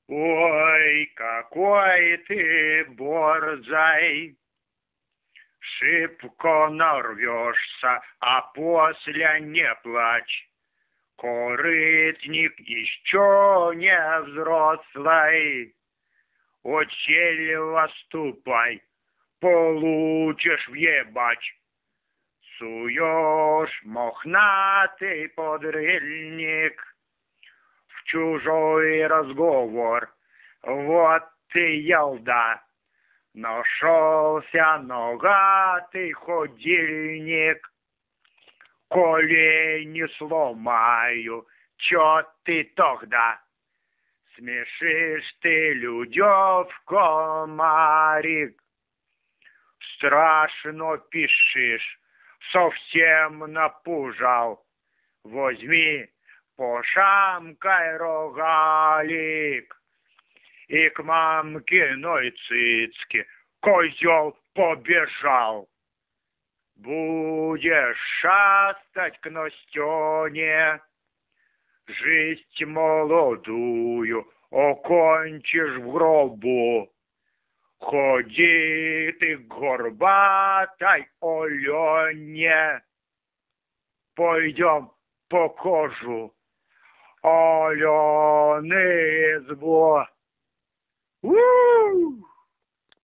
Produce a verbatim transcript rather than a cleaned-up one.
Ой, какой ты борзай, шибко нарвешься, а после не плачь. Корытник еще не взрослый, отчель ступай, получишь въебать. Суешь мохнатый подрыльник в чужой разговор, вот ты елда. Нашелся ногатый ходильник, колени сломаю, чё ты тогда? Смешишь ты людёв, комарик, страшно пишешь, совсем напужал. Возьми, пошамкай рогалик, и к мамкиной цицке козел побежал. Будешь шастать к Настене, жизнь молодую окончишь в гробу. Ходи ты к горбатой Алене, пойдем по кожу Алены избу. Woo!